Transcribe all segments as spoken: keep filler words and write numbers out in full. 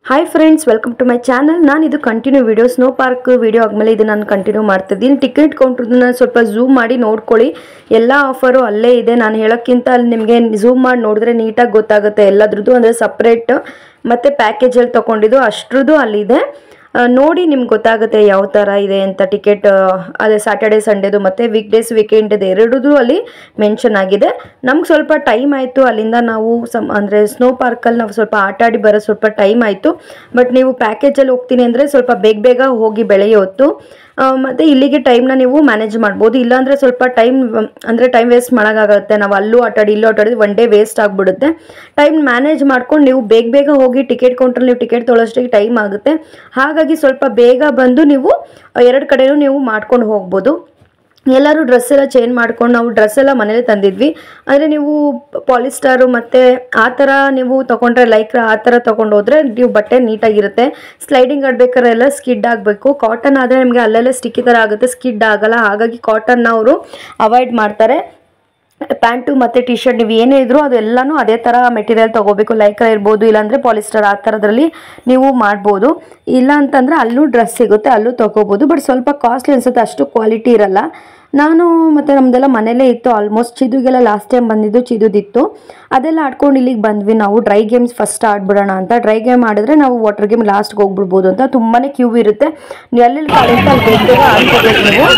Hi friends welcome to my channel ನಾನು ಇದು continue video snow park video ಆದ್ಮೇಲೆ ಇದು ನಾನು ಕಂಟಿನ್ಯೂ ಮಾಡ್ತಿದ್ದೀನಿ ಟಿಕೆಟ್ ಕೌಂಟರ್ನ ಸ್ವಲ್ಪ ಝೂಮ್ ಮಾಡಿ ನೋಡ್ಕೊಳ್ಳಿ ಎಲ್ಲಾ ಆಫರ್ ಅಲ್ಲೇ ಇದೆ ನಾನು ಹೇಳೋಕ್ಕಿಂತ ಅಲ್ಲಿ ನಿಮಗೆ ಝೂಮ್ ಮಾಡಿ ನೋಡಿದ್ರೆ ನೀಟಾಗಿ ಗೊತ್ತಾಗುತ್ತೆ ಎಲ್ಲದರದ್ದು ಅಂದ್ರೆ ಸೆಪರೇಟ್ ಮತ್ತೆ ಪ್ಯಾಕೇಜ್ ಅಲ್ಲಿ ತಗೊಂಡಿದ್ದು ಅಷ್ಟರದ್ದು ಅಲ್ಲಿ ಇದೆ ನೋಡಿ ನಿಮಗೆ ಗೊತ್ತಾಗುತ್ತೆ ಯಾವ ತರ ಇದೆ ಅಂತ ಟಿಕೆಟ್ ಅದೇ ಸ್ಯಾಟರ್ಡೆ ಸಂಡೇದು ಮತ್ತೆ ವೀಕ್ ಡೇಸ್ ವೀಕೆಂಡ್ ಇದೆ ಎರಡೂ ಅಲ್ಲಿ ಮೆನ್ಷನ್ ಆಗಿದೆ ನಮಗೆ ಸ್ವಲ್ಪ ಟೈಮ್ ಆಯ್ತು ಅಲ್ಲಿಂದ ನಾವು ಅಂದ್ರೆ ಸ್ನೋ ಪಾರ್ಕ್ ಅಲ್ಲಿ ನಾವು ಸ್ವಲ್ಪ ಆಟ ಆಡಿ ಬರೋ ಸ್ವಲ್ಪ ಟೈಮ್ ಆಯ್ತು ಬಟ್ ನೀವು ಪ್ಯಾಕೇಜ್ ಅಲ್ಲಿ ಹೋಗ್ತೀನಿ ಅಂದ್ರೆ ಸ್ವಲ್ಪ ಬೇಗ ಬೇಗ ಹೋಗಿ ಬೆಳಗ್ಗೆ ಹೊತ್ತು ಮತ್ತೆ ಇಲ್ಲಿಗೆ ಟೈಮ್ ನ ನೀವು ಮ್ಯಾನೇಜ್ ಮಾಡಬಹುದು ಇಲ್ಲ ಅಂದ್ರೆ ಸ್ವಲ್ಪ ಟೈಮ್ ಅಂದ್ರೆ ಟೈಮ್ ವೇಸ್ಟ್ ಮಾಡಾಗುತ್ತೆ ನಾವು ಅಲ್ಲೂ ಆಟ ಆಡಿ ಇಲ್ಲೂ ಆಟ ಆಡಿ ಒನ್ ಡೇ ವೇಸ್ಟ್ ಆಗಿಬಿಡುತ್ತೆ ಟೈಮ್ ಮ್ಯಾನೇಜ್ ಮಾಡ್ಕೊಂಡು ನೀವು ಬೇಗ ಬೇಗ ಹೋಗಿ ಟಿಕೆಟ್ ಕೌಂಟರ್ ನೀವು ಟಿಕೆಟ್ ತೊಗೊಳ್ಳೋಷ್ಟಕ್ಕೆ ಟೈಮ್ ಆಗುತ್ತೆ ಹಾಗಾಗಿ ಸ್ವಲ್ಪ ಬೇಗ ಬಂದು ನೀವು ಎರಡು ಕಡೆನೂ ನೀವು ಮಾಡ್ಕೊಂಡು ಹೋಗ್ಬೋದು ಎಲ್ಲರೂ ಡ್ರೆಸ್ ಎಲ್ಲ ಚೇಂಜ್ ಮಾಡ್ಕೊಂಡು ನಾವು ಡ್ರೆಸ್ ಎಲ್ಲ ಮನೇಲಿ ತಂದಿದ್ವಿ ಅಂದರೆ ನೀವು ಪಾಲಿಸ್ಟರ್ ಮತ್ತು ಆ ಥರ ನೀವು ತೊಗೊಂಡ್ರೆ ಲೈಕ್ರ ಆ ಥರ ತೊಗೊಂಡು ಹೋದರೆ ನೀವು ಬಟ್ಟೆ ನೀಟಾಗಿರುತ್ತೆ ಸ್ಲೈಡಿಂಗ್ ಆಡ್ಬೇಕಾದ್ರೆ ಎಲ್ಲ ಸ್ಕಿಡ್ ಆಗಬೇಕು ಕಾಟನ್ ಆದರೆ ನಿಮಗೆ ಅಲ್ಲೆಲ್ಲ ಸ್ಟಿಕ್ಕಿ ಥರ ಆಗುತ್ತೆ ಸ್ಕಿಡ್ ಆಗಲ್ಲ ಹಾಗಾಗಿ ಕಾಟನ್ನ ಅವರು ಅವಾಯ್ಡ್ ಮಾಡ್ತಾರೆ ಪ್ಯಾಂಟು ಮತ್ತು ಟಿ ಶರ್ಟ್ ನೀವು ಏನೇ ಇದ್ರೂ ಅದೆಲ್ಲನೂ ಅದೇ ಥರ ಮೆಟೀರಿಯಲ್ ತೊಗೋಬೇಕು ಲೈಕ್ರ ಇರ್ಬೋದು ಇಲ್ಲಾಂದರೆ ಪಾಲಿಸ್ಟರ್ ಆ ಥರದ್ರಲ್ಲಿ ನೀವು ಮಾಡ್ಬೋದು ಇಲ್ಲ ಅಂತಂದರೆ ಅಲ್ಲೂ ಡ್ರೆಸ್ ಸಿಗುತ್ತೆ ಅಲ್ಲೂ ತೊಗೋಬೋದು ಬಟ್ ಸ್ವಲ್ಪ ಕಾಸ್ಟ್ಲಿ ಅನಿಸುತ್ತೆ ಅಷ್ಟು ಕ್ವಾಲಿಟಿ ಇರಲ್ಲ ನಾನು ಮತ್ತು ನಮ್ಮದೆಲ್ಲ ಮನೇಲೇ ಇತ್ತು ಆಲ್ಮೋಸ್ಟ್ ಚಿದುಗೆಲ್ಲ ಲಾಸ್ಟ್ ಟೈಮ್ ಬಂದಿದ್ದು ಚಿದುದಿತ್ತು ಅದೆಲ್ಲ ಆಡ್ಕೊಂಡು ಇಲ್ಲಿಗೆ ಬಂದ್ವಿ ನಾವು ಡ್ರೈ ಗೇಮ್ಸ್ ಫಸ್ಟ್ ಆಡ್ಬಿಡೋಣ ಅಂತ ಡ್ರೈ ಗೇಮ್ ಆಡಿದ್ರೆ ನಾವು ವಾಟರ್ ಗೇಮ್ ಲಾಸ್ಟ್ಗೆ ಹೋಗ್ಬಿಡ್ಬೋದು ಅಂತ ತುಂಬಾ ಕ್ಯೂ ಇರುತ್ತೆ ನೀವು ಎಲ್ಲೆಲ್ಲಿ ಕಾಲೇಜ್ ಅಲ್ಲಿ ಬೇಗ ಬೇಗ ಆಡ್ಕೋಬೇಕು ನೀವು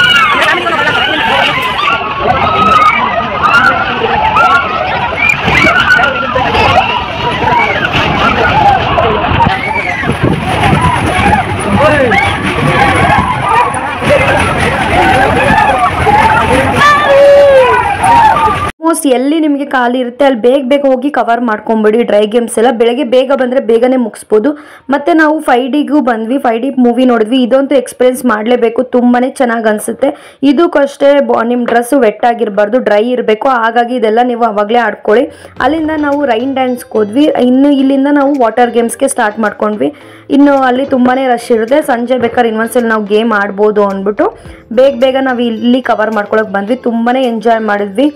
ಎಲ್ಲಿ ನಿಮಗೆ ಖಾಲಿ ಇರುತ್ತೆ ಅಲ್ಲಿ ಬೇಗ ಬೇಗ ಹೋಗಿ ಕವರ್ ಮಾಡ್ಕೊಂಬಿಡಿ ಡ್ರೈ ಗೇಮ್ಸ್ ಎಲ್ಲ ಬೆಳಗ್ಗೆ ಬೇಗ ಬಂದರೆ ಬೇಗನೆ ಮುಗಿಸ್ಬೋದು ಮತ್ತು ನಾವು ಫೈವ್ ಡಿಗೂ ಬಂದ್ವಿ ಫೈವ್ ಡಿ ಮೂವಿ ನೋಡಿದ್ವಿ ಇದಂತೂ ಎಕ್ಸ್ಪೀರಿಯನ್ಸ್ ಮಾಡಲೇಬೇಕು ತುಂಬಾ ಚೆನ್ನಾಗಿ ಅನಿಸುತ್ತೆ ಇದಕ್ಕಷ್ಟೇ ನಿಮ್ಮ ಡ್ರೆಸ್ಸು ವೆಟ್ ಆಗಿರಬಾರ್ದು ಡ್ರೈ ಇರಬೇಕು ಹಾಗಾಗಿ ಇದೆಲ್ಲ ನೀವು ಅವಾಗಲೇ ಆಡ್ಕೊಳ್ಳಿ ಅಲ್ಲಿಂದ ನಾವು ರೈನ್ ಡ್ಯಾನ್ಸ್ಗೆ ಹೋದ್ವಿ ಇನ್ನು ಇಲ್ಲಿಂದ ನಾವು ವಾಟರ್ ಗೇಮ್ಸ್ಗೆ ಸ್ಟಾರ್ಟ್ ಮಾಡ್ಕೊಂಡ್ವಿ ಇನ್ನು ಅಲ್ಲಿ ತುಂಬಾ ರಶ್ ಇರುತ್ತೆ ಸಂಜೆ ಬೇಕಾದ್ರೆ ಇನ್ನೊಂದ್ಸಲ ನಾವು ಗೇಮ್ ಆಡ್ಬೋದು ಅಂದ್ಬಿಟ್ಟು ಬೇಗ ಬೇಗ ನಾವು ಇಲ್ಲಿ ಕವರ್ ಮಾಡ್ಕೊಳಕ್ಕೆ ಬಂದ್ವಿ ತುಂಬಾ ಎಂಜಾಯ್ ಮಾಡಿದ್ವಿ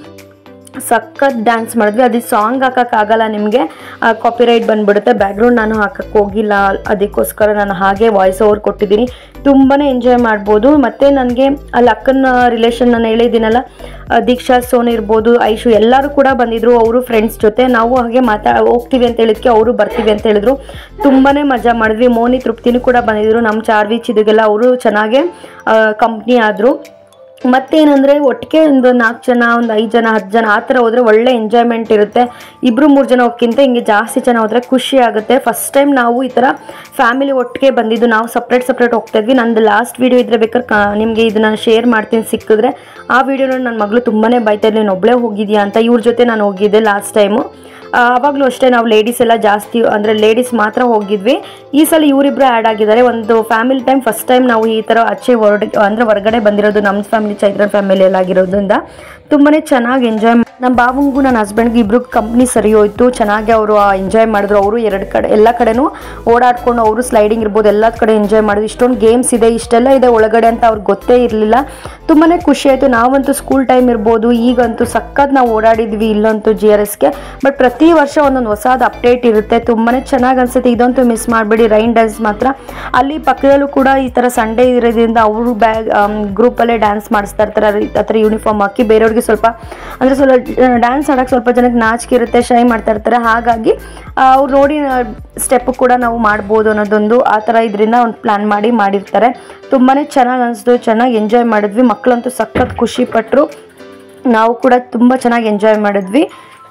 ಸಖತ್ ಡ್ಯಾನ್ಸ್ ಮಾಡಿದ್ವಿ ಅದು ಸಾಂಗ್ ಹಾಕೋಕ್ಕಾಗಲ್ಲ ನಿಮಗೆ ಕಾಪಿರೈಟ್ ಬಂದುಬಿಡುತ್ತೆ ಬ್ಯಾಕ್ಗ್ರೌಂಡ್ ನಾನು ಹಾಕಕ್ಕೆ ಹೋಗಿಲ್ಲ ಅದಕ್ಕೋಸ್ಕರ ನಾನು ಹಾಗೆ ವಾಯ್ಸ್ ಓವರ್ ಕೊಟ್ಟಿದ್ದೀನಿ ತುಂಬಾ ಎಂಜಾಯ್ ಮಾಡ್ಬೋದು ಮತ್ತು ನನಗೆ ಅಲ್ಲಿ ಅಕ್ಕನ ರಿಲೇಷನ್ ನಾನು ಹೇಳಿದ್ದೀನಲ್ಲ ದೀಕ್ಷಾ ಸೋನ್ ಇರ್ಬೋದು ಐಶು ಎಲ್ಲರೂ ಕೂಡ ಬಂದಿದ್ರು ಅವರು ಫ್ರೆಂಡ್ಸ್ ಜೊತೆ ನಾವು ಹಾಗೆ ಮಾತಾ ಹೋಗ್ತೀವಿ ಅಂತ ಹೇಳಿದ್ಕೆ ಅವರು ಬರ್ತೀವಿ ಅಂತ ಹೇಳಿದ್ರು ತುಂಬಾ ಮಜಾ ಮಾಡಿದ್ವಿ ಮೋನಿ ತೃಪ್ತಿನೂ ಕೂಡ ಬಂದಿದ್ರು ನಮ್ಮ ಚಾರ್ವಿ ಚಿದುಗೆಲ್ಲ ಅವರು ಚೆನ್ನಾಗೆ ಕಂಪ್ನಿ ಆದರು ಮತ್ತೇನಂದರೆ ಒಟ್ಟಿಗೆ ಒಂದು ನಾಲ್ಕು ಜನ ಒಂದು ಐದು ಜನ ಹತ್ತು ಜನ ಆ ಥರ ಹೋದರೆ ಒಳ್ಳೆ ಎಂಜಾಯ್ಮೆಂಟ್ ಇರುತ್ತೆ ಇಬ್ಬರು ಮೂರು ಜನ ಹೋಗ್ಕಿಂತ ಹಿಂಗೆ ಜಾಸ್ತಿ ಜನ ಹೋದರೆ ಖುಷಿ ಆಗುತ್ತೆ ಫಸ್ಟ್ ಟೈಮ್ ನಾವು ಈ ಥರ ಫ್ಯಾಮಿಲಿ ಒಟ್ಟಿಗೆ ಬಂದಿದ್ದು ನಾವು ಸಪ್ರೇಟ್ ಸಪ್ರೇಟ್ ಹೋಗ್ತಾ ಇದ್ವಿ ನಂದು ಲಾಸ್ಟ್ ವೀಡಿಯೋ ಇದ್ದರೆ ಬೇಕಾದ್ರೆ ನಿಮಗೆ ಇದನ್ನು ಶೇರ್ ಮಾಡ್ತೀನಿ ಸಿಕ್ಕಿದ್ರೆ ಆ ವಿಡಿಯೋನ ನನ್ನ ಮಗಳು ತುಂಬಾ ಬೈತಾ ಇದ್ದೆ ನೀನು ಒಬ್ಬಳೇ ಹೋಗಿದ್ಯಾ ಅಂತ ಇವ್ರ ಜೊತೆ ನಾನು ಹೋಗಿದ್ದೆ ಲಾಸ್ಟ್ ಟೈಮು ಆವಾಗಲೂ ಅಷ್ಟೇ ನಾವು ಲೇಡೀಸ್ ಎಲ್ಲ ಜಾಸ್ತಿ ಅಂದರೆ ಲೇಡೀಸ್ ಮಾತ್ರ ಹೋಗಿದ್ವಿ ಈ ಸಲ ಇವರಿಬ್ಬರು ಆ್ಯಡ್ ಆಗಿದ್ದಾರೆ ಒಂದು ಫ್ಯಾಮಿಲಿ ಟೈಮ್ ಫಸ್ಟ್ ಟೈಮ್ ನಾವು ಈ ಥರ ಆಚೆ ಹೊರಡೆ ಅಂದರೆ ಹೊರಗಡೆ ಬಂದಿರೋದು ನಮ್ಮ ಫ್ಯಾಮಿಲಿ ಚೈತ್ರ ಫ್ಯಾಮಿಲಿಯಲ್ಲಿ ಆಗಿರೋದ್ರಿಂದ ತುಂಬಾ ಚೆನ್ನಾಗಿ ಎಂಜಾಯ್ ನಮ್ಮ ಬಾವಂಗೂ ನನ್ನ ಹಸ್ಬೆಂಡ್ಗೆ ಇಬ್ರು ಕಂಪ್ನಿ ಸರಿ ಹೋಯ್ತು ಚೆನ್ನಾಗಿ ಅವರು ಎಂಜಾಯ್ ಮಾಡಿದ್ರು ಅವರು ಎರಡು ಕಡೆ ಎಲ್ಲ ಕಡೆನೂ ಓಡಾಡ್ಕೊಂಡು ಅವರು ಸ್ಲೈಡಿಂಗ್ ಇರ್ಬೋದು ಎಲ್ಲ ಕಡೆ ಎಂಜಾಯ್ ಮಾಡಿದ್ರು ಇಷ್ಟೊಂದು ಗೇಮ್ಸ್ ಇದೆ ಇಷ್ಟೆಲ್ಲ ಇದೆ ಒಳಗಡೆ ಅಂತ ಅವ್ರಿಗೆ ಗೊತ್ತೇ ಇರಲಿಲ್ಲ ತುಂಬಾ ಖುಷಿ ಆಯಿತು ನಾವಂತೂ ಸ್ಕೂಲ್ ಟೈಮ್ ಇರ್ಬೋದು ಈಗಂತೂ ಸಖತ್ ನಾವು ಓಡಾಡಿದ್ವಿ ಇಲ್ಲಂತೂ ಜಿ ಆರ್ ಎಸ್ಗೆ ಬಟ್ ಪ್ರತಿ ವರ್ಷ ಒಂದೊಂದು ಹೊಸದು ಅಪ್ಡೇಟ್ ಇರುತ್ತೆ ತುಂಬಾ ಚೆನ್ನಾಗಿ ಅನಿಸುತ್ತೆ ಇದಂತೂ ಮಿಸ್ ಮಾಡಬೇಡಿ ರೈನ್ ಡ್ಯಾನ್ಸ್ ಮಾತ್ರ ಅಲ್ಲಿ ಪಕ್ಕದಲ್ಲೂ ಕೂಡ ಈ ಥರ ಸಂಡೇ ಇರೋದ್ರಿಂದ ಅವರು ಬ್ಯಾಗ್ ಗ್ರೂಪಲ್ಲೇ ಡ್ಯಾನ್ಸ್ ಮಾಡಿಸ್ತಾ ಇರ್ತಾರೆ ಆ ಥರ ಯೂನಿಫಾರ್ಮ್ ಹಾಕಿ ಬೇರೆಯವ್ರಿಗೆ ಸ್ವಲ್ಪ ಅಂದರೆ ಸ್ವಲ್ಪ ಡ್ಯಾನ್ಸ್ ಆಡೋಕ್ಕೆ ಸ್ವಲ್ಪ ಜನಕ್ಕೆ ನಾಚಿಕೆ ಇರುತ್ತೆ ಶೈ ಮಾಡ್ತಾ ಇರ್ತಾರೆ ಹಾಗಾಗಿ ಅವ್ರು ನೋಡಿ ಸ್ಟೆಪ್ ಕೂಡ ನಾವು ಮಾಡ್ಬೋದು ಅನ್ನೋದೊಂದು ಆ ಥರ ಇದರಿಂದ ಒಂದು ಪ್ಲ್ಯಾನ್ ಮಾಡಿ ಮಾಡಿರ್ತಾರೆ ತುಂಬಾ ಚೆನ್ನಾಗಿ ಅನಿಸ್ತು ಚೆನ್ನಾಗಿ ಎಂಜಾಯ್ ಮಾಡಿದ್ವಿ ಮಕ್ಕಳಂತೂ ಸಖತ್ ಖುಷಿ ಪಟ್ಟರು ನಾವು ಕೂಡ ತುಂಬ ಚೆನ್ನಾಗಿ ಎಂಜಾಯ್ ಮಾಡಿದ್ವಿ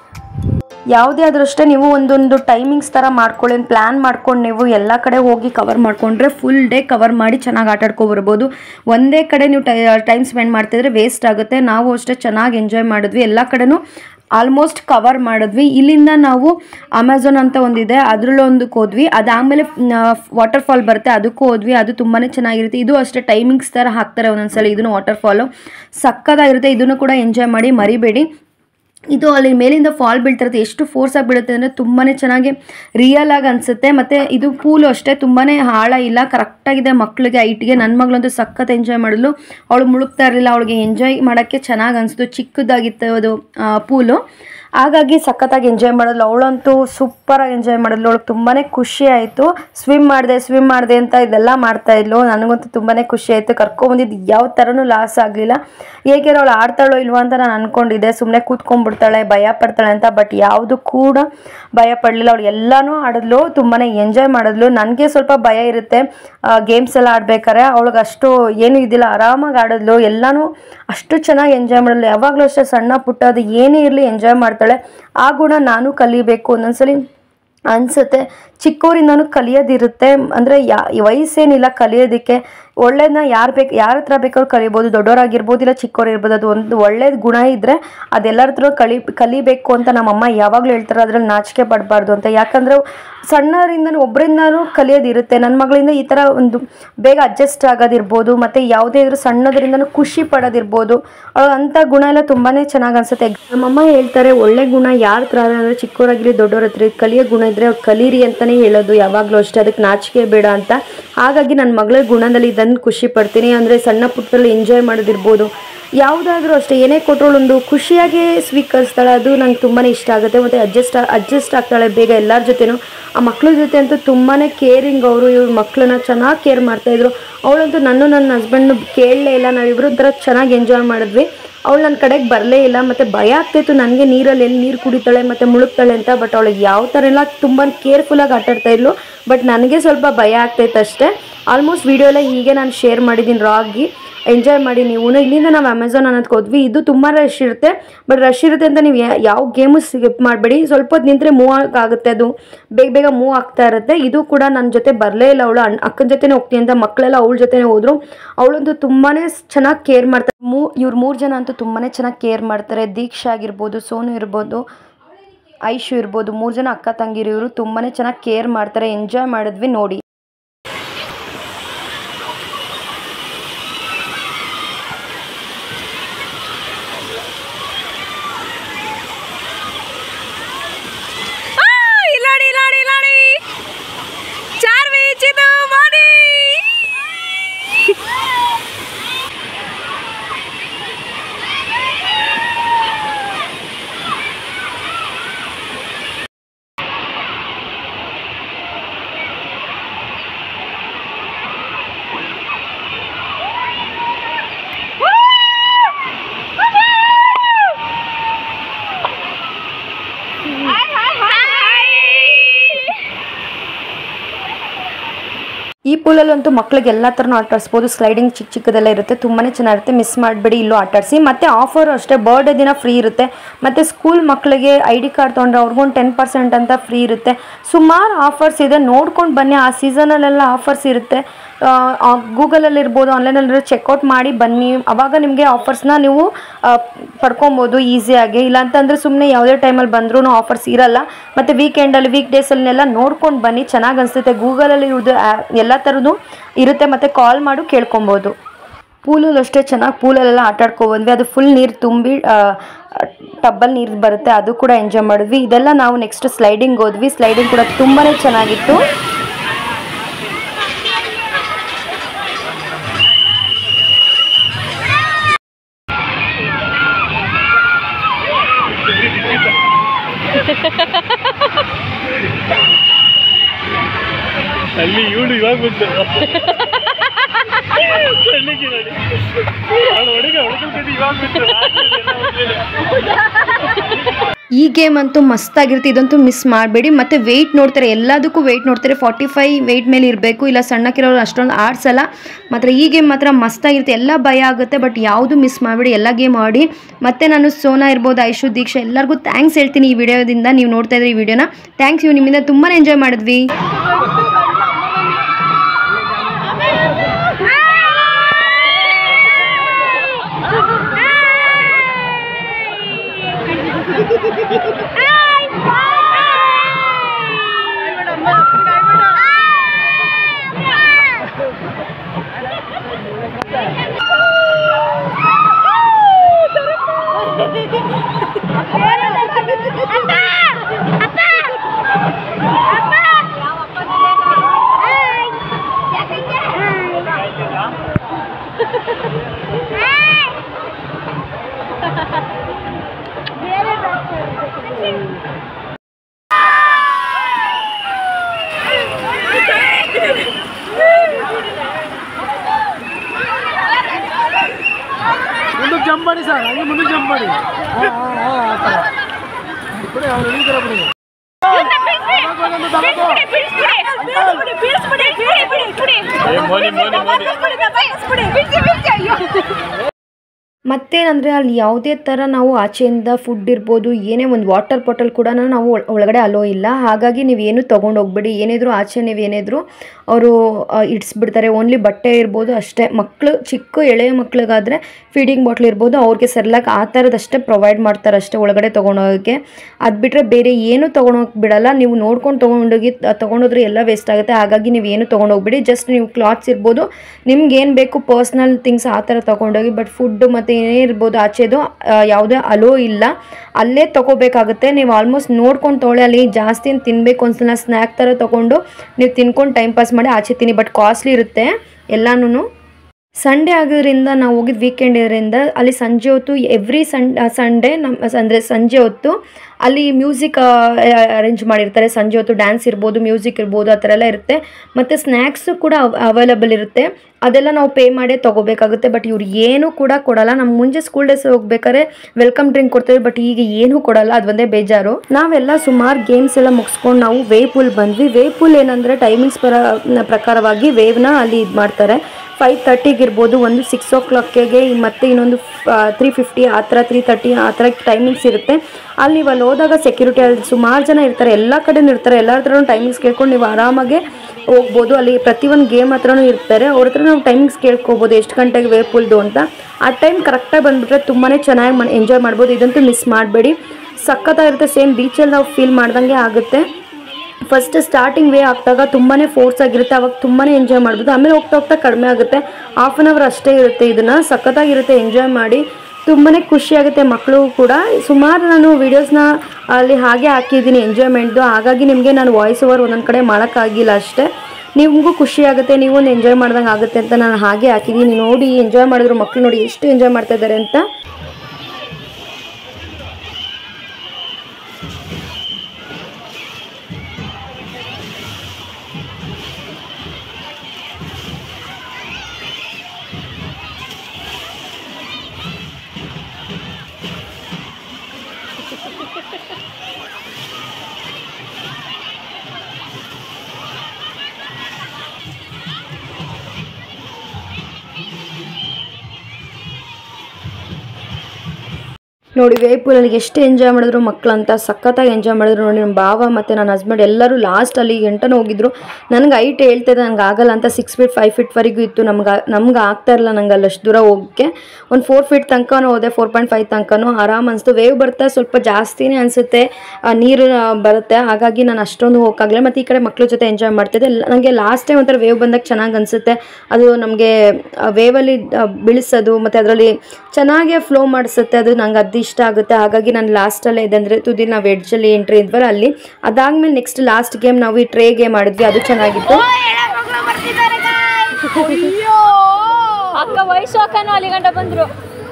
ಯಾವುದೇ ಆದರೂ ಅಷ್ಟೇ ನೀವು ಒಂದೊಂದು ಟೈಮಿಂಗ್ಸ್ ಥರ ಮಾಡ್ಕೊಳ್ಳಿ ಪ್ಲ್ಯಾನ್ ಮಾಡ್ಕೊಂಡು ನೀವು ಎಲ್ಲ ಕಡೆ ಹೋಗಿ ಕವರ್ ಮಾಡಿಕೊಂಡ್ರೆ ಫುಲ್ ಡೇ ಕವರ್ ಮಾಡಿ ಚೆನ್ನಾಗಿ ಆಟ ಆಡ್ಕೊಬರ್ಬೋದು ಒಂದೇ ಕಡೆ ನೀವು ಟೈ ಟೈಮ್ ಸ್ಪೆಂಡ್ ಮಾಡ್ತಿದ್ರೆ ವೇಸ್ಟ್ ಆಗುತ್ತೆ ನಾವು ಅಷ್ಟೇ ಚೆನ್ನಾಗಿ ಎಂಜಾಯ್ ಮಾಡಿದ್ವಿ ಎಲ್ಲ ಕಡೆನೂ ಆಲ್ಮೋಸ್ಟ್ ಕವರ್ ಮಾಡಿದ್ವಿ ಇಲ್ಲಿಂದ ನಾವು ಅಮೆಝಾನ್ ಅಂತ ಒಂದಿದೆ ಅದರಲ್ಲೂ ಒಂದಕ್ಕೆ ಹೋದ್ವಿ ಅದಾದಮೇಲೆ ವಾಟರ್ ಫಾಲ್ ಬರುತ್ತೆ ಅದಕ್ಕೂ ಹೋದ್ವಿ ಅದು ತುಂಬಾ ಚೆನ್ನಾಗಿರುತ್ತೆ ಇದು ಅಷ್ಟೇ ಟೈಮಿಂಗ್ಸ್ ಥರ ಹಾಕ್ತಾರೆ ಒಂದೊಂದ್ಸಲ ಇದನ್ನು ವಾಟರ್ ಫಾಲು ಸಕ್ಕತ್ತಾಗಿರುತ್ತೆ ಇದನ್ನು ಕೂಡ ಎಂಜಾಯ್ ಮಾಡಿ ಮರಿಬೇಡಿ ಇದು ಅಲ್ಲಿ ಮೇಲಿಂದ ಫಾಲ್ ಬೀಳ್ತಿರುತ್ತೆ ಎಷ್ಟು ಫೋರ್ಸ್ ಆಗಿ ಬೀಳುತ್ತೆ ಅಂದರೆ ತುಂಬಾ ಚೆನ್ನಾಗಿ ರಿಯಲ್ ಆಗಿ ಅನಿಸುತ್ತೆ ಮತ್ತು ಇದು ಪೂಲು ಅಷ್ಟೇ ತುಂಬಾ ಆಳ ಇಲ್ಲ ಕರೆಕ್ಟಾಗಿದೆ ಮಕ್ಕಳಿಗೆ ಹೈಟ್ಗೆ ನನ್ನ ಮಗಳಂತೂ ಸಖತ್ ಎಂಜಾಯ್ ಮಾಡಿದ್ಲು ಅವಳು ಮುಳುಗ್ತಾ ಇರಲಿಲ್ಲ ಅವಳಿಗೆ ಎಂಜಾಯ್ ಮಾಡೋಕ್ಕೆ ಚೆನ್ನಾಗಿ ಅನಿಸ್ತು ಚಿಕ್ಕದಾಗಿತ್ತು ಅದು ಪೂಲು ಹಾಗಾಗಿ ಸಖತ್ತಾಗಿ ಎಂಜಾಯ್ ಮಾಡಿದ್ಲು. ಅವಳಂತೂ ಸೂಪರಾಗಿ ಎಂಜಾಯ್ ಮಾಡಿದ್ಲು. ಅವಳಿಗೆ ತುಂಬಾ ಖುಷಿ ಆಯಿತು. ಸ್ವಿಮ್ ಮಾಡಿದೆ ಸ್ವಿಮ್ ಮಾಡಿದೆ ಅಂತ ಇದೆಲ್ಲ ಮಾಡ್ತಾಯಿದ್ಲು. ನನಗಂತೂ ತುಂಬಾ ಖುಷಿ ಆಯಿತು. ಕರ್ಕೊಂಬಂದಿದ್ದು ಯಾವ ಥರನೂ ಲಾಸ್ ಆಗಲಿಲ್ಲ. ಏಕೆಂದರೆ ಅವಳು ಆಡ್ತಾಳೋ ಇಲ್ವೋ ಅಂತ ನಾನು ಅಂದ್ಕೊಂಡಿದ್ದೆ, ಸುಮ್ಮನೆ ಕೂತ್ಕೊಂಡ್ಬಿಡ್ತಾಳೆ ಭಯ ಪಡ್ತಾಳೆ ಅಂತ. ಬಟ್ ಯಾವುದು ಕೂಡ ಭಯ ಪಡಲಿಲ್ಲ. ಅವಳು ಎಲ್ಲನೂ ಆಡಿದ್ಲು, ತುಂಬಾ ಎಂಜಾಯ್ ಮಾಡಿದ್ಲು. ನನಗೆ ಸ್ವಲ್ಪ ಭಯ ಇರುತ್ತೆ ಗೇಮ್ಸ್ ಎಲ್ಲ ಆಡ್ಬೇಕಾದ್ರೆ, ಅವಳಿಗೆ ಅಷ್ಟು ಏನೂ ಇದ್ದಿಲ್ಲ, ಆರಾಮಾಗಿ ಆಡಿದ್ಲು. ಎಲ್ಲನೂ ಅಷ್ಟು ಚೆನ್ನಾಗಿ ಎಂಜಾಯ್ ಮಾಡಿದ್ಲು. ಯಾವಾಗಲೂ ಅಷ್ಟೇ ಸಣ್ಣ ಪುಟ್ಟ ಅದು ಏನೇ ಇರಲಿ ಎಂಜಾಯ್ ಮಾಡ್ತಾಳೆ. ಆ ಗುಣ ನಾನು ಕಲಿಬೇಕು ಒಂದೊಂದ್ಸಲಿ ಅನಿಸುತ್ತೆ. ಚಿಕ್ಕವರಿಂದನೂ ಕಲಿಯೋದಿರುತ್ತೆ, ಅಂದರೆ ಯಾ ವಯಸ್ಸೇನಿಲ್ಲ ಕಲಿಯೋದಕ್ಕೆ. ಒಳ್ಳೇದನ್ನ ಯಾರು ಬೇಕು ಯಾರ ಹತ್ರ ಬೇಕಾದ್ರೂ ಕಲಿಬೋದು, ದೊಡ್ಡವರಾಗಿರ್ಬೋದು ಇಲ್ಲ ಚಿಕ್ಕವ್ರು ಇರ್ಬೋದು. ಅದು ಒಂದು ಒಳ್ಳೇದು ಗುಣ ಇದ್ದರೆ ಅದೆಲ್ಲರ ಹತ್ರ ಕಲಿ ಕಲಿಬೇಕು ಅಂತ ನಮ್ಮಮ್ಮ ಯಾವಾಗಲೂ ಹೇಳ್ತಾರೆ. ಅದ್ರಲ್ಲಿ ನಾಚಿಕೆ ಪಡಬಾರ್ದು ಅಂತ. ಯಾಕಂದರೆ ಸಣ್ಣವರಿಂದನೂ ಒಬ್ಬರಿಂದನೂ ಕಲಿಯೋದಿರುತ್ತೆ. ನನ್ನ ಮಗಳಿಂದ ಈ ಥರ ಒಂದು ಬೇಗ ಅಡ್ಜಸ್ಟ್ ಆಗೋದಿರ್ಬೋದು, ಮತ್ತು ಯಾವುದೇ ಇದ್ರೂ ಸಣ್ಣದರಿಂದನೂ ಖುಷಿ ಪಡೋದಿರ್ಬೋದು. ಅಂಥ ಗುಣ ಎಲ್ಲ ತುಂಬಾ ಚೆನ್ನಾಗಿ ಅನಿಸುತ್ತೆ. ನಮ್ಮಮ್ಮ ಹೇಳ್ತಾರೆ ಒಳ್ಳೆ ಗುಣ ಯಾರ ಹತ್ರ ಅಂದರೆ ಚಿಕ್ಕವರಾಗಿರಲಿ ದೊಡ್ಡವ್ರ ಹತ್ರ ಕಲಿಯೋ ಗುಣ ಇದ್ದರೆ ಅವ್ರು ಕಲೀರಿ ಅಂತಲೇ ಹೇಳೋದು ಯಾವಾಗಲೂ ಅಷ್ಟೇ. ಅದಕ್ಕೆ ನಾಚಿಕೆ ಬೇಡ ಅಂತ. ಹಾಗಾಗಿ ನನ್ನ ಮಗಳ ಗುಣದಲ್ಲಿ ಇದನ್ನು ಖುಷಿ ಪಡ್ತೀನಿ. ಅಂದರೆ ಸಣ್ಣ ಪುಟ್ಟದಲ್ಲಿ ಎಂಜಾಯ್ ಮಾಡೋದಿರ್ಬೋದು, ಯಾವುದಾದ್ರೂ ಅಷ್ಟೇ ಏನೇ ಕೊಟ್ಟರು ಒಂದು ಖುಷಿಯಾಗಿ ಸ್ವೀಕರಿಸ್ತಾಳೆ. ಅದು ನಂಗೆ ತುಂಬಾ ಇಷ್ಟ ಆಗುತ್ತೆ. ಮತ್ತು ಅಡ್ಜಸ್ಟ್ ಅಡ್ಜಸ್ಟ್ ಆಗ್ತಾಳೆ ಬೇಗ ಎಲ್ಲರ ಜೊತೆನೂ. ಆ ಮಕ್ಳ ಜೊತೆ ಅಂತೂ ತುಂಬಾ ಕೇರಿಂಗ್. ಅವರು ಇವ್ರ ಮಕ್ಕಳನ್ನ ಚೆನ್ನಾಗಿ ಕೇರ್ ಮಾಡ್ತಾಯಿದ್ರು. ಅವಳಂತೂ ನಾನು ನನ್ನ ಹಸ್ಬೆಂಡ್ನು ಕೇಳಲೇ ಇಲ್ಲ. ನಾವಿಬ್ಬರು ಥರ ಚೆನ್ನಾಗಿ ಎಂಜಾಯ್ ಮಾಡಿದ್ವಿ. ಅವಳು ನನ್ನ ಕಡೆಗೆ ಬರಲೇ ಇಲ್ಲ. ಮತ್ತು ಭಯ ಆಗ್ತಾಯಿತ್ತು ನನಗೆ, ನೀರಲ್ಲಿ ಎಲ್ಲಿ ನೀರು ಕುಡಿತಾಳೆ ಮತ್ತು ಮುಳುಗ್ತಾಳೆ ಅಂತ. ಬಟ್ ಅವಳಿಗೆ ಯಾವ ಥರ ಎಲ್ಲ ತುಂಬ ಕೇರ್ಫುಲ್ಲಾಗಿ ಆಟಾಡ್ತಾಯಿದ್ಲು. ಬಟ್ ನನಗೆ ಸ್ವಲ್ಪ ಭಯ ಆಗ್ತಾಯಿತ್ತು ಅಷ್ಟೇ. ಆಲ್ಮೋಸ್ಟ್ ವೀಡಿಯೋ ಎಲ್ಲ ಹೀಗೆ ನಾನು ಶೇರ್ ಮಾಡಿದ್ದೀನಿ ರಾ ಆಗಿ. ಎಂಜಾಯ್ ಮಾಡಿ ನೀವು. ಇಲ್ಲಿಂದ ನಾವು ಅಮೆಝಾನ್ ಅನ್ನೋದಕ್ಕೆ ಹೋದ್ವಿ. ಇದು ತುಂಬ ರಶ್ ಇರುತ್ತೆ. ಬಟ್ ರಶ್ ಇರುತ್ತೆ ಅಂತ ನೀವು ಯಾವ ಗೇಮು ಸ್ಕಿಪ್ ಮಾಡಬೇಡಿ. ಸ್ವಲ್ಪ ಹೊತ್ತು ನಿಂತರೆ ಮೂವ್ ಆಗುತ್ತೆ, ಅದು ಬೇಗ ಬೇಗ ಮೂವ್ ಆಗ್ತಾ ಇರುತ್ತೆ. ಇದು ಕೂಡ ನನ್ನ ಜೊತೆ ಬರಲೇ ಇಲ್ಲ. ಅವಳು ಅಣ್ಣ ಅಕ್ಕನ ಜೊತೆನೇ ಹೋಗ್ತೀನಿ ಅಂತ ಮಕ್ಕಳೆಲ್ಲ ಅವಳ ಜೊತೆನೇ ಹೋದರು. ಅವಳಂತೂ ತುಂಬಾ ಚೆನ್ನಾಗಿ ಕೇರ್ ಮಾಡ್ತಾರೆ. ಮೂ ಇವ್ರು ಮೂರು ಜನ ಅಂತೂ ತುಂಬಾ ಚೆನ್ನಾಗಿ ಕೇರ್ ಮಾಡ್ತಾರೆ. ದೀಕ್ಷಾ ಆಗಿರ್ಬೋದು, ಸೋನು ಇರ್ಬೋದು, ಐಶು ಇರ್ಬೋದು, ಮೂರು ಜನ ಅಕ್ಕ ತಂಗಿರು. ಇವರು ತುಂಬಾ ಚೆನ್ನಾಗಿ ಕೇರ್ ಮಾಡ್ತಾರೆ. ಎಂಜಾಯ್ ಮಾಡಿದ್ವಿ ನೋಡಿ. ಈ ಪೂಲಲ್ಲಂತೂ ಮಕ್ಕಳಿಗೆ ಎಲ್ಲ ಥರನೂ ಆಟ ಆಡಿಸ್ಬೋದು. ಸ್ಲೈಡಿಂಗ್ ಚಿಕ್ಕ ಚಿಕ್ಕದೆಲ್ಲ ಇರುತ್ತೆ, ತುಂಬಾ ಚೆನ್ನಾಗಿರುತ್ತೆ. ಮಿಸ್ ಮಾಡಬೇಡಿ, ಇಲ್ಲೂ ಆಟ ಆಡಿಸಿ. ಮತ್ತು ಆಫರು ಅಷ್ಟೇ, ಬರ್ಡೇ ದಿನ ಫ್ರೀ ಇರುತ್ತೆ. ಮತ್ತು ಸ್ಕೂಲ್ ಮಕ್ಕಳಿಗೆ ಐ ಡಿ ಕಾರ್ಡ್ ತೊಗೊಂಡ್ರೆ ಅವ್ರಿಗೊಂದು ಟೆನ್ ಪರ್ಸೆಂಟ್ ಅಂತ ಫ್ರೀ ಇರುತ್ತೆ. ಸುಮಾರು ಆಫರ್ಸ್ ಇದೆ, ನೋಡ್ಕೊಂಡು ಬನ್ನಿ. ಆ ಸೀಸನಲ್ಲೆಲ್ಲ ಆಫರ್ಸ್ ಇರುತ್ತೆ. ಗೂಗಲಲ್ಲಿ ಇರ್ಬೋದು, ಆನ್ಲೈನಲ್ಲಿ ಚೆಕ್ಔಟ್ ಮಾಡಿ ಬನ್ನಿ. ಆವಾಗ ನಿಮಗೆ ಆಫರ್ಸ್ನ ನೀವು ಪಡ್ಕೊಬೋದು ಈಸಿಯಾಗಿ. ಇಲ್ಲಾಂತಂದರೆ ಸುಮ್ಮನೆ ಯಾವುದೇ ಟೈಮಲ್ಲಿ ಬಂದ್ರೂ ಆಫರ್ಸ್ ಇರಲ್ಲ. ಮತ್ತು ವೀಕೆಂಡಲ್ಲಿ ವೀಕ್ ಡೇಸಲ್ಲೆಲ್ಲ ನೋಡ್ಕೊಂಡು ಬನ್ನಿ, ಚೆನ್ನಾಗಿ ಅನಿಸುತ್ತೆ. ಗೂಗಲಲ್ಲಿ ಇರೋದು ಎಲ್ಲ ಥರದ್ದು ಇರುತ್ತೆ. ಮತ್ತು ಕಾಲ್ ಮಾಡು ಕೇಳ್ಕೊಬೋದು. ಪೂಲಲ್ಲಿ ಅಷ್ಟೇ ಚೆನ್ನಾಗಿ ಪೂಲಲ್ಲೆಲ್ಲ ಆಟ ಆಡ್ಕೊಬಂದ್ವಿ. ಅದು ಫುಲ್ ನೀರು ತುಂಬಿ ಟಬ್ಬಲ್ಲಿ ನೀರು ಬರುತ್ತೆ, ಅದು ಕೂಡ ಎಂಜಾಯ್ ಮಾಡಿದ್ವಿ. ಇದೆಲ್ಲ ನಾವು ನೆಕ್ಸ್ಟ್ ಸ್ಲೈಡಿಂಗ್ ಹೋದ್ವಿ. ಸ್ಲೈಡಿಂಗ್ ಕೂಡ ತುಂಬಾ ಚೆನ್ನಾಗಿತ್ತು. ಅಲ್ಲಿ ಇವಳು ಇವಾಗ ಬಂತು ಈ ಗೇಮ್ ಅಂತೂ ಮಸ್ತಾಗಿರುತ್ತೆ. ಇದಂತೂ ಮಿಸ್ ಮಾಡಬೇಡಿ. ಮತ್ತು ವೆಯ್ಟ್ ನೋಡ್ತಾರೆ, ಎಲ್ಲದಕ್ಕೂ ವೆಯ್ಟ್ ನೋಡ್ತಾರೆ. ಫಾರ್ಟಿ ಫೈವ್ ವೆಯ್ಟ್ ಮೇಲೆ ಇರಬೇಕು, ಇಲ್ಲ ಸಣ್ಣಕ್ಕಿರೋರು ಅಷ್ಟೊಂದು ಆಡ್ಸಲ್ಲ. ಮಾತ್ರ ಈ ಗೇಮ್ ಮಾತ್ರ ಮಸ್ತಾಗಿರುತ್ತೆ. ಎಲ್ಲ ಭಯ ಆಗುತ್ತೆ, ಬಟ್ ಯಾವುದು ಮಿಸ್ ಮಾಡಬೇಡಿ, ಎಲ್ಲ ಗೇಮ್ ಆಡಿ. ಮತ್ತು ನಾನು ಸೋನಾ ಇರ್ಬೋದು, ಐಶು, ದೀಕ್ಷಾ ಎಲ್ಲರಿಗೂ ಥ್ಯಾಂಕ್ಸ್ ಹೇಳ್ತೀನಿ ಈ ವಿಡಿಯೋದಿಂದ. ನೀವು ನೋಡ್ತಾ ಇದ್ರಿ ಈ ವಿಡಿಯೋನ, ಥ್ಯಾಂಕ್ಸ್ ಯು. ನಿಮ್ಮಿಂದ ತುಂಬಾ ಎಂಜಾಯ್ ಮಾಡಿದ್ವಿ. Hey! ಮುಂದಕ್ಕೆ ಜಂಪ್ ಮಾಡಿ ಸರ್, ಹಂಗೆ ಮುಂದಕ್ಕೆ ಜಂಪ್ ಮಾಡಿ. ಬಿಡಿ ಅವ್ರು ಎಳಿತಾರೆ ಬಿಡಿ. ಮತ್ತೇನಂದರೆ ಅಲ್ಲಿ ಯಾವುದೇ ಥರ ನಾವು ಆಚೆಯಿಂದ ಫುಡ್ ಇರ್ಬೋದು, ಏನೇ ಒಂದು ವಾಟರ್ ಬಾಟಲ್ ಕೂಡ ನಾವು ಒಳಗಡೆ ಅಲೋ ಇಲ್ಲ. ಹಾಗಾಗಿ ನೀವೇನು ತೊಗೊಂಡು ಹೋಗ್ಬೇಡಿ. ಏನಿದ್ರು ಆಚೆ ನೀವೇನಿದ್ರು ಅವರು ಇಡಿಸ್ಬಿಡ್ತಾರೆ. ಓನ್ಲಿ ಬಟ್ಟೆ ಇರ್ಬೋದು ಅಷ್ಟೇ. ಮಕ್ಕಳು ಚಿಕ್ಕ ಎಳೆಯ ಮಕ್ಳಿಗಾದರೆ ಫೀಡಿಂಗ್ ಬಾಟ್ಲ್ ಇರ್ಬೋದು, ಅವ್ರಿಗೆ ಸರ್ಲಾಕ್ ಆ ಥರದಷ್ಟೇ ಪ್ರೊವೈಡ್ ಮಾಡ್ತಾರೆ ಅಷ್ಟೇ ಒಳಗಡೆ ತೊಗೊಂಡೋಗೋಕ್ಕೆ. ಅದು ಬಿಟ್ಟರೆ ಬೇರೆ ಏನೂ ತೊಗೊಂಡೋಗಿ ಬಿಡಲ್ಲ. ನೀವು ನೋಡ್ಕೊಂಡು ತೊಗೊಂಡೋಗಿ ತೊಗೊಂಡೋದ್ರೆ ಎಲ್ಲ ವೇಸ್ಟ್ ಆಗುತ್ತೆ. ಹಾಗಾಗಿ ನೀವು ಏನು ತೊಗೊಂಡೋಗ್ಬಿಡಿ. ಜಸ್ಟ್ ನೀವು ಕ್ಲಾತ್ಸ್ ಇರ್ಬೋದು, ನಿಮ್ಗೆ ಏನು ಬೇಕು ಪರ್ಸ್ನಲ್ ಥಿಂಗ್ಸ್ ಆ ಥರ ತೊಗೊಂಡೋಗಿ. ಬಟ್ ಫುಡ್ ಮತ್ತು ಏನೇ ಇರ್ಬೋದು ಆಚೆದು ಯಾವುದೇ ಅಲೋ ಇಲ್ಲ, ಅಲ್ಲೇ ತೊಗೋಬೇಕಾಗುತ್ತೆ. ನೀವು ಆಲ್ಮೋಸ್ಟ್ ನೋಡ್ಕೊಂಡು ತೊಗೊಳ್ಳಿ. ಅಲ್ಲಿ ಜಾಸ್ತಿ ತಿನ್ನಬೇಕು ಅನ್ಸಲ್ಲ, ಸ್ನ್ಯಾಕ್ ಥರ ತೊಗೊಂಡು ನೀವು ತಿನ್ಕೊಂಡು ಟೈಮ್ ಪಾಸ್ ಮಾಡಿ ಆಚೆ ತಿನ್ನಿ. ಬಟ್ ಕಾಸ್ಟ್ಲಿ ಇರುತ್ತೆ ಎಲ್ಲನೂ. ಸಂಡೇ ಆಗೋದ್ರಿಂದ ನಾವು ಹೋಗಿದ್ದು ವೀಕೆಂಡ್ ಇರೋದ್ರಿಂದ ಅಲ್ಲಿ ಸಂಜೆ ಹೊತ್ತು ಎವ್ರಿ ಸನ್ ಸಂಡೇ ನಮ್ಮ ಅಂದರೆ ಸಂಜೆ ಹೊತ್ತು ಅಲ್ಲಿ ಮ್ಯೂಸಿಕ್ ಅರೇಂಜ್ ಮಾಡಿರ್ತಾರೆ. ಸಂಜೆ ಹೊತ್ತು ಡ್ಯಾನ್ಸ್ ಇರ್ಬೋದು, ಮ್ಯೂಸಿಕ್ ಇರ್ಬೋದು, ಆ ಥರ ಎಲ್ಲ ಇರುತ್ತೆ. ಮತ್ತು ಸ್ನ್ಯಾಕ್ಸು ಕೂಡ ಅವೈಲಬಲ್ ಇರುತ್ತೆ. ಅದೆಲ್ಲ ನಾವು ಪೇ ಮಾಡೇ ತೊಗೋಬೇಕಾಗುತ್ತೆ. ಬಟ್ ಇವ್ರು ಏನೂ ಕೂಡ ಕೊಡಲ್ಲ. ನಮ್ಮ ಮುಂಚೆ ಸ್ಕೂಲ್ ಡೇಸ್ ಹೋಗ್ಬೇಕಾದ್ರೆ ವೆಲ್ಕಮ್ ಡ್ರಿಂಕ್ ಕೊಡ್ತಾರೆ, ಬಟ್ ಈಗ ಏನೂ ಕೊಡಲ್ಲ. ಅದು ಒಂದೇ ಬೇಜಾರು. ನಾವೆಲ್ಲ ಸುಮಾರು ಗೇಮ್ಸ್ ಎಲ್ಲ ಮುಗಿಸ್ಕೊಂಡು ನಾವು ವೇವ್ ಪೂಲ್ ಬಂದ್ವಿ. ವೇವ್ ಪೂಲ್ ಏನಂದರೆ ಟೈಮಿಂಗ್ಸ್ ಪರ ಪ್ರಕಾರವಾಗಿ ವೇವ್ನ ಅಲ್ಲಿ ಇದು ಮಾಡ್ತಾರೆ. ಫೈವ್ ತರ್ಟಿಗೆ ಇರ್ಬೋದು, ಒಂದು ಸಿಕ್ಸ್ ಓ ಕ್ಲಾಕಿಗೆ, ಮತ್ತು ಇನ್ನೊಂದು ತ್ರೀ ಫಿಫ್ಟಿ ಆ ಥರ ತ್ರೀ ತರ್ಟಿ ಆ ಥರ ಟೈಮಿಂಗ್ಸ್ ಇರುತ್ತೆ. ಅಲ್ಲಿ ನೀವು ಅಲ್ಲಿ ಹೋದಾಗ ಸೆಕ್ಯೂರಿಟಿ ಅಲ್ಲಿ ಸುಮಾರು ಜನ ಇರ್ತಾರೆ, ಎಲ್ಲ ಕಡೆಯೂ ಇರ್ತಾರೆ. ಎಲ್ಲರ ಹತ್ರನೂ ಟೈಮಿಂಗ್ಸ್ ಕೇಳ್ಕೊಂಡು ನೀವು ಆರಾಮಾಗೆ ಹೋಗ್ಬೋದು. ಅಲ್ಲಿ ಪ್ರತಿಯೊಂದು ಗೇಮ್ ಹತ್ರನೂ ಇರ್ತಾರೆ, ಅವ್ರ ಹತ್ರ ನಾವು ಟೈಮಿಂಗ್ಸ್ ಕೇಳ್ಕೊಬೋದು ಎಷ್ಟು ಗಂಟೆಗೆ ವೇವ್ ಪೂಲ್ದು ಅಂತ. ಆ ಟೈಮ್ ಕರೆಕ್ಟಾಗಿ ಬಂದುಬಿಟ್ರೆ ತುಂಬಾ ಚೆನ್ನಾಗಿ ಮ ಎಂಜಾಯ್ ಮಾಡ್ಬೋದು. ಇದಂತೂ ಮಿಸ್ ಮಾಡಬೇಡಿ, ಸಖತ್ತಾಗಿರುತ್ತೆ. ಸೇಮ್ ಬೀಚಲ್ಲಿ ನಾವು ಫೀಲ್ ಮಾಡ್ದಂಗೆ ಆಗುತ್ತೆ. ಫಸ್ಟ್ ಸ್ಟಾರ್ಟಿಂಗ್ ವೇ ಆಗ್ತಾಗ ತುಂಬಾ ಫೋರ್ಸ್ ಆಗಿರುತ್ತೆ, ಅವಾಗ ತುಂಬಾ ಎಂಜಾಯ್ ಮಾಡ್ಬೋದು. ಆಮೇಲೆ ಹೋಗ್ತಾ ಹೋಗ್ತಾ ಕಡಿಮೆ ಆಗುತ್ತೆ. ಹಾಫ್ ಆನ್ ಅವರ್ ಅಷ್ಟೇ ಇರುತ್ತೆ. ಇದನ್ನು ಸಖತ್ತಾಗಿರುತ್ತೆ, ಎಂಜಾಯ್ ಮಾಡಿ. ತುಂಬಾ ಖುಷಿಯಾಗುತ್ತೆ ಮಕ್ಕಳು ಕೂಡ. ಸುಮಾರು ನಾನು ವೀಡಿಯೋಸ್ನ ಅಲ್ಲಿ ಹಾಗೆ ಹಾಕಿದ್ದೀನಿ ಎಂಜಾಯ್ಮೆಂಟ್ದು. ಹಾಗಾಗಿ ನಿಮಗೆ ನಾನು ವಾಯ್ಸ್ ಓವರ್ ಒಂದೊಂದು ಕಡೆ ಮಾಡೋಕ್ಕಾಗಿಲ್ಲ ಅಷ್ಟೇ. ನಿಮಗೂ ಖುಷಿಯಾಗುತ್ತೆ, ನೀವು ಒಂದು ಎಂಜಾಯ್ ಮಾಡ್ದಂಗೆ ಆಗುತ್ತೆ ಅಂತ ನಾನು ಹಾಗೆ ಹಾಕಿದ್ದೀನಿ. ನೋಡಿ ಎಂಜಾಯ್ ಮಾಡಿದ್ರು ಮಕ್ಕಳು, ನೋಡಿ ಎಷ್ಟು ಎಂಜಾಯ್ ಮಾಡ್ತಾ ಇದ್ದಾರೆ ಅಂತ. ನೋಡಿ ವೇವ್ ಪೂಲಲ್ಲಿ ಎಷ್ಟು ಎಂಜಾಯ್ ಮಾಡಿದ್ರು ಮಕ್ಕಳು ಅಂತ, ಸಖತ್ತಾಗಿ ಎಂಜಾಯ್ ಮಾಡಿದ್ರು. ನೋಡಿ ನಮ್ಮ ಭಾವ ಮತ್ತು ನನ್ನ ಹಸ್ಬೆಂಡ್ ಎಲ್ಲರೂ ಲಾಸ್ಟ್ ಅಲ್ಲಿ ಗಂಟನೂ ಹೋಗಿದ್ರು. ನನಗೆ ಹೈಟ್ ಹೇಳ್ತಿದ್ದೆ, ನನಗೆ ಆಗಲ್ಲ ಅಂತ. ಸಿಕ್ಸ್ ಫೀಟ್ ಫೈವ್ ಫೀಟ್ವರೆಗೂ ಇತ್ತು. ನಮ್ಗೆ ನಮ್ಗೆ ಆಗ್ತಾ ಇರಲಿಲ್ಲ ನಂಗೆ ಅಲ್ಲಿ ಅಷ್ಟು ದೂರ ಹೋಗೋಕ್ಕೆ. ಒಂದು ಫೋರ್ ಫೀಟ್ ತನಕನೂ ಹೋದೆ, ಫೋರ್ ಪಾಯಿಂಟ್ ಫೈವ್ ತನಕನೂ ಆರಾಮ್ ಅನಿಸ್ತು. ವೇವ್ ಬರ್ತಾ ಸ್ವಲ್ಪ ಜಾಸ್ತಿನೇ ಅನಿಸುತ್ತೆ, ನೀರು ಬರುತ್ತೆ. ಹಾಗಾಗಿ ನಾನು ಅಷ್ಟೊಂದು ಹೋಗೋಕ್ಕಾಗಲ್ಲ. ಮತ್ತು ಈ ಕಡೆ ಮಕ್ಕಳ ಜೊತೆ ಎಂಜಾಯ್ ಮಾಡ್ತಿದ್ದೆ. ನನಗೆ ಲಾಸ್ಟ್ ಟೈಮ್ ಒಂಥರ ವೇವ್ ಬಂದಾಗ ಚೆನ್ನಾಗಿ ಅನಿಸುತ್ತೆ. ಅದು ನಮಗೆ ವೇವಲ್ಲಿ ಬೀಳಿಸೋದು ಮತ್ತು ಅದರಲ್ಲಿ ಚೆನ್ನಾಗೇ ಫ್ಲೋ ಮಾಡಿಸುತ್ತೆ. ಅದು ನಂಗೆ ಅದು ಇಷ್ಟ ಆಗುತ್ತೆ. ಹಾಗಾಗಿ ನಾನು ಲಾಸ್ಟಲ್ಲೇ ಇದಂದರೆ ತುದಿ ನಾವು ವೆಡ್ಜಲ್ಲಿ ಎಂಟ್ರಿ ಇದ್ವಲ್ಲ ಅಲ್ಲಿ. ಅದಾದಮೇಲೆ ನೆಕ್ಸ್ಟ್ ಲಾಸ್ಟ್ ಗೇಮ್ ನಾವು ಈ ಟ್ರೇ ಗೇಮ್ ಆಡಿದ್ವಿ, ಅದು ಚೆನ್ನಾಗಿತ್ತು. ಅಕ್ಕ ವಯಸ್ಸು ಅಕ್ಕನೂ ಅಲ್ಲಿ ಗಂಟ ಬಂದ್ರು.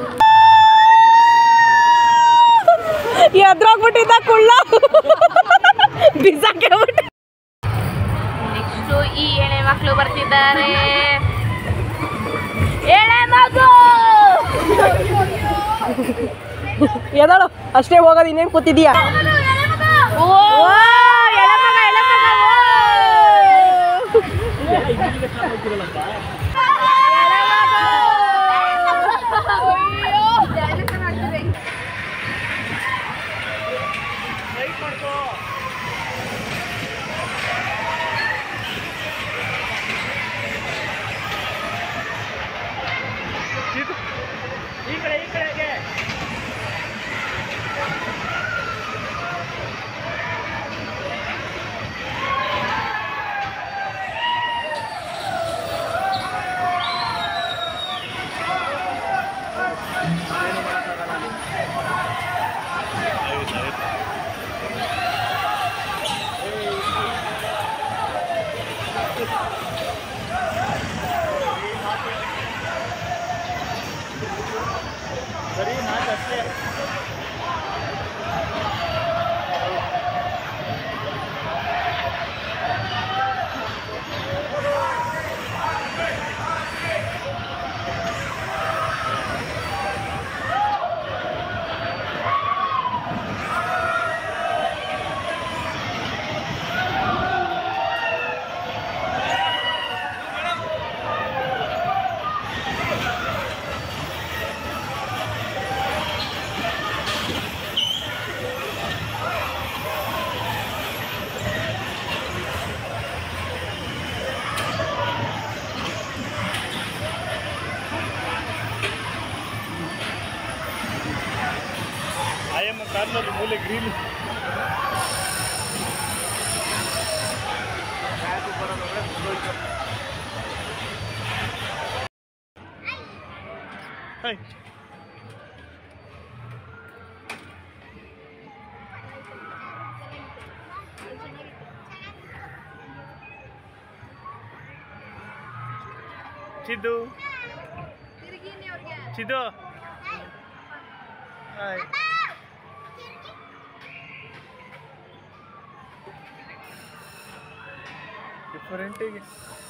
ಎದ್ರೋಗ್ಬಿಟ್ಟಿದ್ದ ಕುಳ್ಳ ಬಿಸಾಕೆ ನೆಕ್ಸ್ಟು ಈ ಎಳೆ ಮಕ್ಕಳು ಬರ್ತಿದ್ದಾರೆ. ಎಳೆ ಮಗು ಎದಳು ಅಷ್ಟೇ ಹೋಗೋದು, ಇನ್ನೇನು ಕೂತಿದ್ಯಾ? ಮೂಲೆ ಗ್ರೀನ್ ಚಿದ್ದು ಚಿದ್ದು ಹಾಯ್ ಡಿಫರೆಂಟಿಗೆ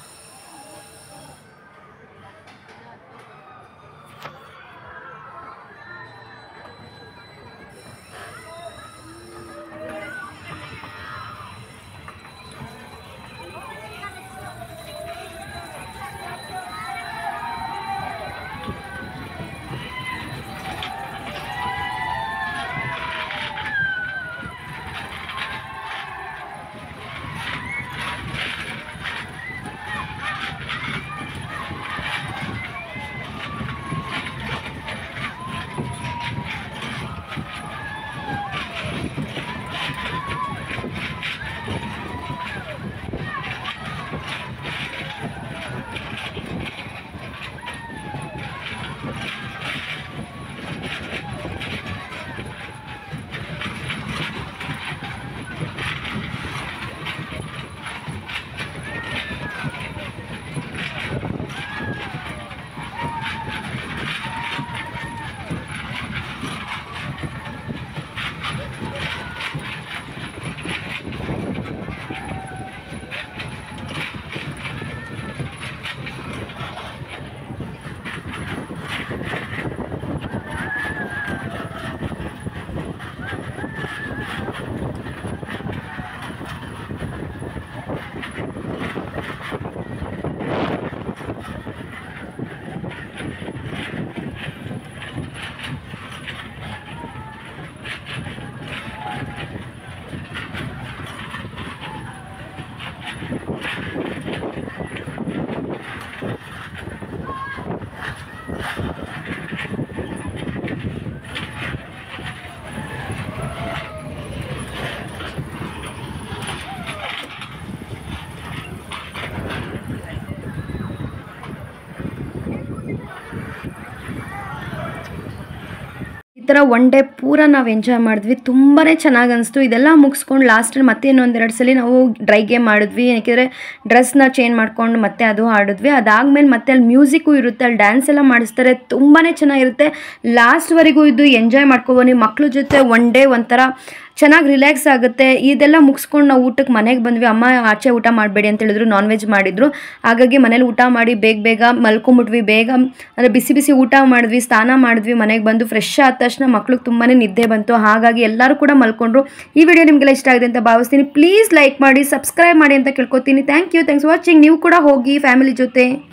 ಈ ಥರ ಒನ್ ಡೇ ಪೂರ ನಾವು ಎಂಜಾಯ್ ಮಾಡಿದ್ವಿ. ತುಂಬಾ ಚೆನ್ನಾಗಿ ಅನಿಸ್ತು. ಇದೆಲ್ಲ ಮುಗಿಸ್ಕೊಂಡು ಲಾಸ್ಟಲ್ಲಿ ಮತ್ತೆ ಇನ್ನೊಂದೆರಡು ಸಲ ನಾವು ಡ್ರೈ ಗೇಮ್ ಮಾಡಿದ್ವಿ. ಯಾಕೆಂದರೆ ಡ್ರೆಸ್ನ ಚೇಂಜ್ ಮಾಡ್ಕೊಂಡು ಮತ್ತೆ ಅದು ಆಡಿದ್ವಿ. ಅದಾದಮೇಲೆ ಮತ್ತೆ ಅಲ್ಲಿ ಮ್ಯೂಸಿಕ್ಕು ಇರುತ್ತೆ, ಅಲ್ಲಿ ಡ್ಯಾನ್ಸ್ ಎಲ್ಲ ಮಾಡಿಸ್ತಾರೆ. ತುಂಬಾ ಚೆನ್ನಾಗಿರುತ್ತೆ. ಲಾಸ್ಟ್ವರೆಗೂ ಇದು ಎಂಜಾಯ್ ಮಾಡ್ಕೊಬೋದು. ಮಕ್ಳ ಜೊತೆ ಒನ್ ಡೇ ಒಂಥರ ಚೆನ್ನಾಗಿ ರಿಲ್ಯಾಕ್ಸ್ ಆಗುತ್ತೆ. ಇದೆಲ್ಲ ಮುಗಿಸ್ಕೊಂಡು ನಾವು ಊಟಕ್ಕೆ ಮನೆಗೆ ಬಂದ್ವಿ. ಅಮ್ಮ ಆಚೆ ಊಟ ಮಾಡಬೇಡಿ ಅಂತ ಹೇಳಿದ್ರು, ನಾನ್ ವೆಜ್ ಮಾಡಿದ್ರು. ಹಾಗಾಗಿ ಮನೇಲಿ ಊಟ ಮಾಡಿ ಬೇಗ ಬೇಗ ಮಲ್ಕೊಂಬಿಟ್ವಿ. ಬೇಗ ಅಂದರೆ ಬಿಸಿ ಬಿಸಿ ಊಟ ಮಾಡಿದ್ವಿ, ಸ್ನಾನ ಮಾಡಿದ್ವಿ. ಮನೆಗೆ ಬಂದು ಫ್ರೆಶ್ ಆದ ತಕ್ಷಣ ಮಕ್ಳಿಗೆ ತುಂಬಾ ನಿದ್ದೆ ಬಂತು. ಹಾಗಾಗಿ ಎಲ್ಲರೂ ಕೂಡ ಮಲ್ಕೊಂಡ್ರು. ಈ ವಿಡಿಯೋ ನಿಮಗೆಲ್ಲ ಇಷ್ಟ ಆಗಿದೆ ಅಂತ ಭಾವಿಸ್ತೀನಿ. ಪ್ಲೀಸ್ ಲೈಕ್ ಮಾಡಿ, ಸಬ್ಸ್ಕ್ರೈಬ್ ಮಾಡಿ ಅಂತ ಕೇಳ್ಕೊತೀನಿ. Thank you thanks for watching. ನೀವು ಕೂಡ ಹೋಗಿ ಫ್ಯಾಮಿಲಿ ಜೊತೆ.